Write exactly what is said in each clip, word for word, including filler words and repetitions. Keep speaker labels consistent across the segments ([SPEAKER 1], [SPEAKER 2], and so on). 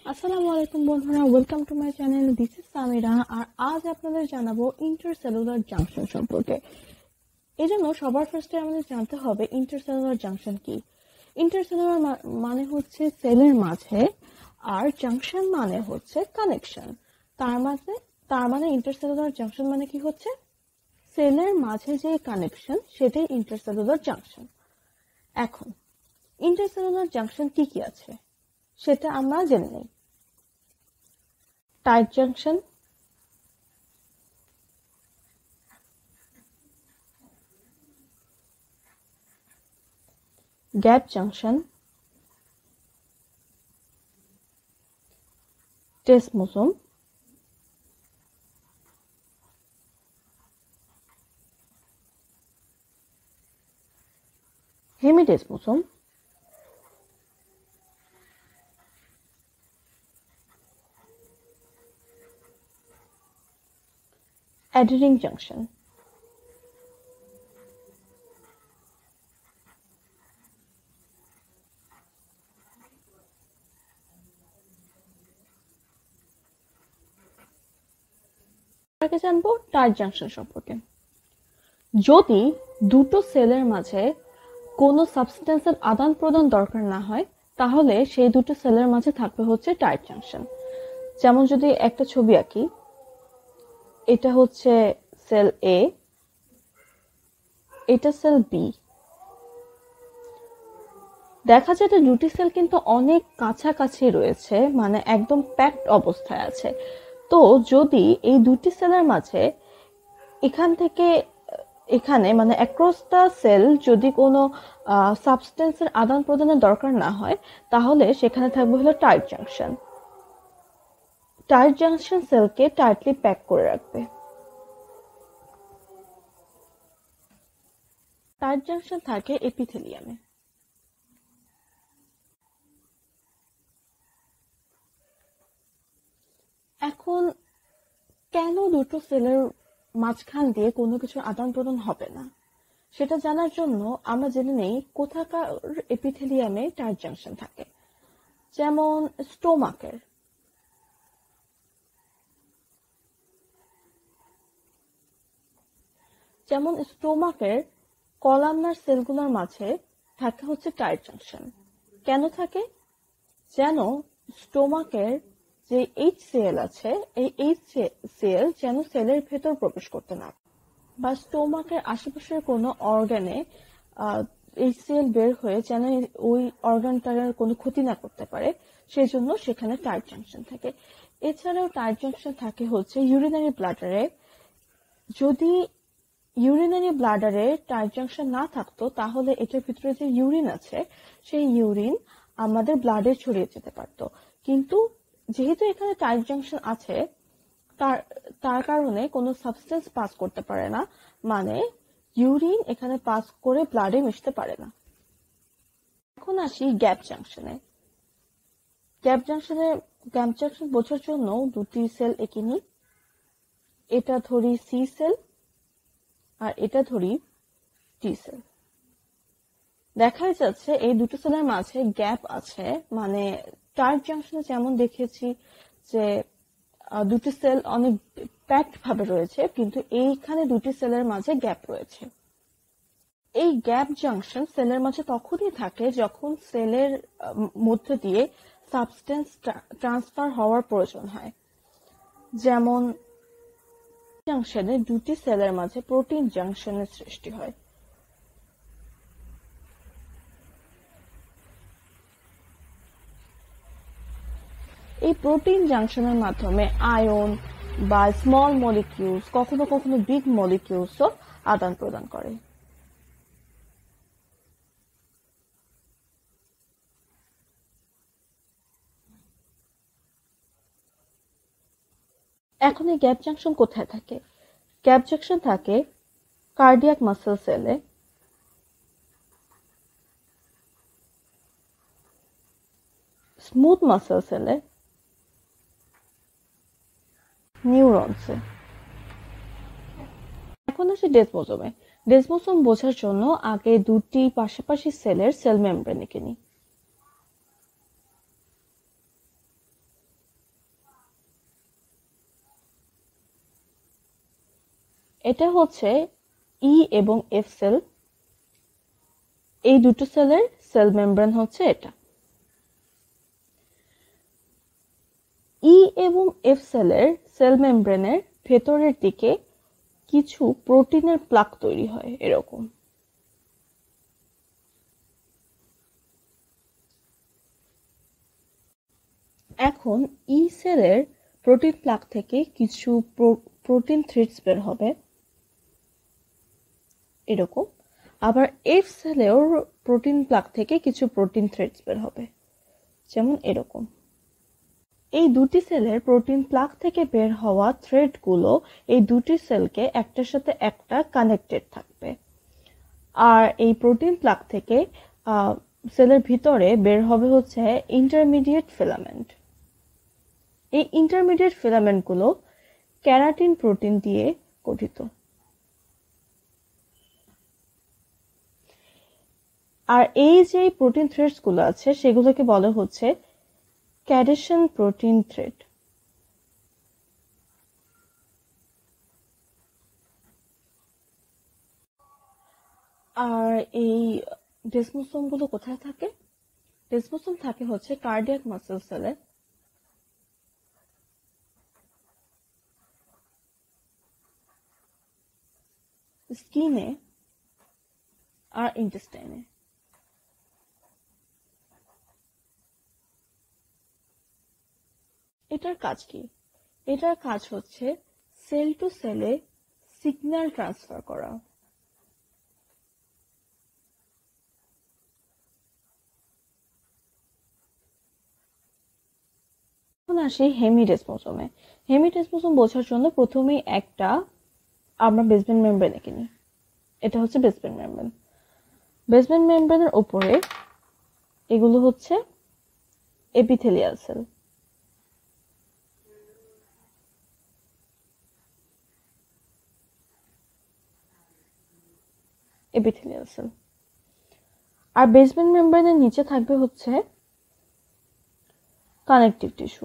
[SPEAKER 1] আসসালামু আলাইকুম বন্ধুরা, welcome to my channel. This is Samira. আর আজ আপনাদের জানাবো ইন্টারসেলুলার জাংশন সম্পর্কে। এই জন্য সবার ফার্স্টে আমাদের জানতে হবে ইন্টারসেলুলার জাংশন কি। ইন্টারসেলুলার মানে হচ্ছে সেলের মাঝে, আর জাংশন মানে হচ্ছে কানেকশন। তার মাঝে তার মানে ইন্টারসেলুলার জাংশন মানে কি হচ্ছে, সেলের মাঝে যে কানেকশন সেটাই ইন্টারসেলুলার জাংশন। এখন ইন্টারসেলুলার জাংশন কি কি আছে সেটা আমরা জেনে নেই। Tight junction, gap junction, desmosome, hemidesmosome, adhering junction. আগে জানবো টাইট জাংশন সম্পর্কে। যদি দুটো সেলের মাঝে কোনো সাবস্টেন্সের আদান প্রদান দরকার না হয়, তাহলে সেই দুটো সেলের মাঝে থাকবে হচ্ছে টাইট জাংশন। যেমন যদি একটা ছবি আঁকি, এটা হচ্ছে সেল এ, এটা সেল বি। দেখা যায় যে দুটি সেল কিন্তু অনেক কাছাকাছি রয়েছে, মানে একদম প্যাকড অবস্থায় আছে। তো যদি এই দুটি সেলের মাঝে এখান থেকে এখানে মানে অ্যাক্রস দ্য সেল যদি কোনো সাবস্টেন্সের আদান প্রদানের দরকার না হয়, তাহলে সেখানে থাকবে হলো টাইট জাংশন। টাইট জাংশন সেলকে টাইটলি প্যাক করে রাখবে। টাইট জাংশন থাকে এপিথেলিয়ামে। এখন কেন দুটো সেলের মাঝখান দিয়ে কোনো কিছুর আদান প্রদান হবে না, সেটা জানার জন্য আমরা জেনে নেই কোথাকার এপিথেলিয়ামে টাইট জাংশন থাকে। যেমন স্টোমাকের, যেমন স্টোমাকের কলামনার সেলগুলোর মাঝে থাকে হচ্ছে টাইট জাংশন। কেন থাকে? যেন স্টোমাকের যে এইচ সিএল আছে, এই এইচ সিএল যেন সেলের ভেতর প্রবেশ করতে না, বা স্টোমাকের আশেপাশের কোনো অর্গানে এইচ সিএল বের হয়ে যেন ওই অর্গানটার কোনো ক্ষতি না করতে পারে, সেজন্য সেখানে টাইট জাংশন থাকে। এছাড়াও টাইট জাংশন থাকে হচ্ছে ইউরিনারি ব্লাডারে। যদি ইউরিনারি ব্লাডারে টাইট জাংশন না থাকতো, তাহলে এটার ভিতরে যে ইউরিন আছে, সেই ইউরিন আমাদের ব্লাডে ছড়িয়ে যেতে পারতো। কিন্তু যেহেতু এখানে টাইট জাংশন আছে, তার তার কারণে কোনো সাবস্টেন্স পাস করতে পারে না, মানে ইউরিন এখানে পাস করে ব্লাডে মিশতে পারে না। এখন আসি গ্যাপ জাংশনে। গ্যাপ জাংশনে গ্যাপ জাংশন বোঝার জন্য দুটি সেল এঁকে নিই। এটা ধরি সি সেল, আর এটা ধরি টি সেল। দেখাই যাচ্ছে এই দুটো সেলের মাঝে গ্যাপ আছে, মানে টাইট জাংশনে যেমন দেখেছি যে দুটি সেল অনেক প্যাকড ভাবে রয়েছে, কিন্তু এইখানে দুটি সেলের মাঝে গ্যাপ রয়েছে। এই গ্যাপ জাংশন সেলের মাঝে তখনই থাকে যখন সেলের মধ্যে দিয়ে সাবস্টেন্স ট্রান্সফার হওয়ার প্রয়োজন হয়। যেমন জাংশনে দুটি সেলের মাঝে প্রোটিন জাংশনের সৃষ্টি হয়। এই প্রোটিন জাংশনের মাধ্যমে আয়ন বা স্মল মলিকিউলস, কখনো কখনো বিগ মলিকিউলসও আদান প্রদান করে। এখন এই গ্যাপ জাংশন কোথায় থাকে? গ্যাপ জাংশন থাকে কার্ডিয়াক মাসল সেলে, স্মুথ মাসল সেলে, নিউরনসে। এখন আসি ডেসমোসোমে। ডেসমোসোম বোঝার জন্য আগে দুটি পাশাপাশি সেলের সেল মেমব্রেন এঁকে নিই। এটা হচ্ছে ই এবং এফ সেল, এই দুটো সেলের সেল মেমব্রেন হচ্ছে এটা। ই এবং এফ সেলের সেল মেমব্রেনের ভেতরের দিকে কিছু প্রোটিনের প্লাক তৈরি হয় এরকম। এখন ই সেলের প্রোটিন প্লাক থেকে কিছু প্রোটিন থ্রেডস বের হবে এরকম, আবার এফ সেলেও প্রোটিন প্লাক থেকে কিছু প্রোটিন থ্রেডস বের হবে যেমন এরকম। এই দুটি সেলের প্রোটিন প্লাক থেকে বের হওয়া থ্রেডগুলো এই দুটি সেলকে একটার সাথে একটা কানেক্টেড থাকবে। আর এই প্রোটিন প্লাক থেকে সেলের ভিতরে বের হবে হচ্ছে ইন্টারমিডিয়েট ফিলামেন্ট। এই ইন্টারমিডিয়েট ফিলামেন্টগুলো ক্যারাটিন প্রোটিন দিয়ে গঠিত। আর এই যে প্রোটিন থ্রেডসগুলো আছে সেগুলোকে বলা হচ্ছে ক্যাডেশন প্রোটিন থ্রেড। আর এই ডেসমোসোম গুলো কোথায় থাকে? ডেসমোসোম থাকে হচ্ছে কার্ডিয়াক মাসল সেলে, স্কিনে আর ইন্টেস্টাইনে। এটার কাজ কি? এটার কাজ হচ্ছে সেল টু সেলে সিগন্যাল ট্রান্সফার করা। এখন আসি হেমিডেসমোসোমে। হেমিডেসমোসোম বোঝার জন্য প্রথমেই একটা আমরা বেসমেন্ট মেমব্রেন এঁকে নিই। এটা হচ্ছে বেসমেন্ট মেমব্রেন। বেসমেন্ট মেমব্রেনের উপরে এগুলো হচ্ছে এপিথেলিয়াল সেল। Epithelial cell. আর বেসমেন্ট মেমব্রেনের নিচে থাকবে হচ্ছে কানেকটিভ টিস্যু।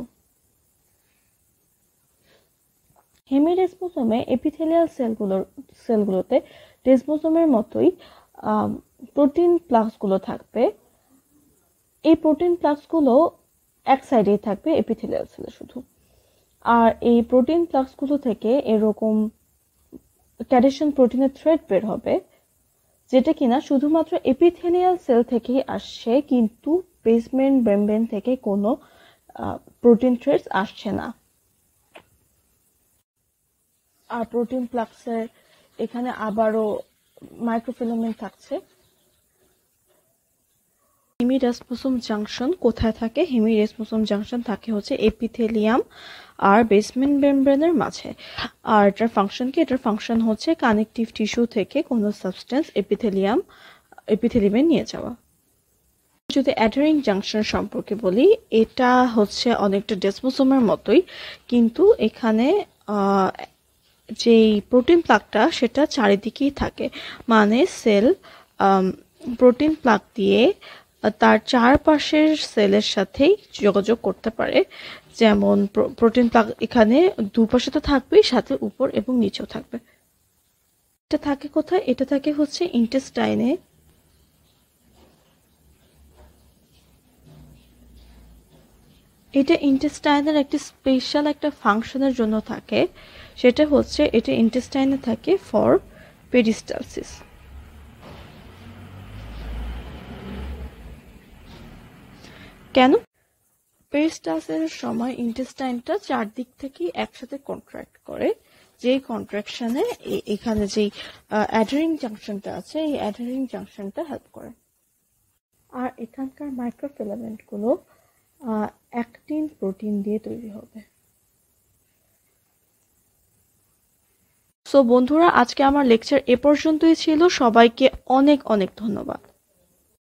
[SPEAKER 1] হেমিডেসমোসোমে এপিথেলিয়াল সেলগুলোর সেলগুলোতে ডেসমোসোমের মতোই প্রোটিন প্লাকসগুলো থাকবে। এই প্রোটিন প্লাকসগুলো এক সাইডেই থাকবে এপিথেলিয়াল সেলে শুধু। আর এই প্রোটিন প্লাকসগুলো থেকে এরকম ক্যাডেশন প্রোটিনের থ্রেড বের হবে, যেটা কিনা শুধুমাত্র এপিথেলিয়াল সেল থেকেই আসছে, কিন্তু বেসমেন্ট মেমব্রেন থেকে কোনো প্রোটিন থ্রেডস আসছে না। আর প্রোটিন প্লাকসের এখানে আবারও মাইক্রোফিলামেন্ট থাকছে। হেমিডেসমোসোম জাংশন কোথায় থাকে? হেমিডেসমোসোম জাংশন থাকে হচ্ছে এপিথেলিয়াম আর বেসমেন্ট মেমব্রেনের মাঝে। আর এটার ফাংশন কি? এটার ফাংশন হচ্ছে কানেকটিভ টিস্যু থেকে কোনো সাবস্টেন্স এপিথেলিয়াম এপিথেলিয়ামে নিয়ে যাওয়া। যদি অ্যাডারিং জাংশন সম্পর্কে বলি, এটা হচ্ছে অনেকটা ডেসমোসোমের মতোই, কিন্তু এখানে যেই প্রোটিন প্লাকটা সেটা চারিদিকেই থাকে। মানে সেল প্রোটিন প্লাক দিয়ে তার চারপাশের সেলের সাথেই যোগাযোগ করতে পারে। যেমন প্রোটিন প্লাক এখানে দুপাশে তো থাকবেই, সাথে উপর এবং নিচেও থাকবে। এটা থাকে কোথায়? এটা থাকে হচ্ছে ইন্টেস্টাইনে। এটা ইন্টেস্টাইনের একটা স্পেশাল একটা ফাংশনের জন্য থাকে, সেটা হচ্ছে এটা ইন্টেস্টাইনে থাকে ফর পেরিস্টালসিস। কেন? পেরিস্টালসিসের সময় ইন্টেস্টাইনটা চারদিক থেকেই একসাথে কন্ট্রাক্ট করে, যেই কন্ট্রাকশনে এখানে যেই অ্যাডারিং জাংশনটা আছে এই অ্যাডারিং জাংশনটা হেল্প করে। আর এখানকার মাইক্রোফিলামেন্টগুলো অ্যাক্টিন প্রোটিন দিয়ে তৈরি হবে। সো বন্ধুরা, আজকে আমার লেকচার এ পর্যন্তই ছিল। সবাইকে অনেক অনেক ধন্যবাদ।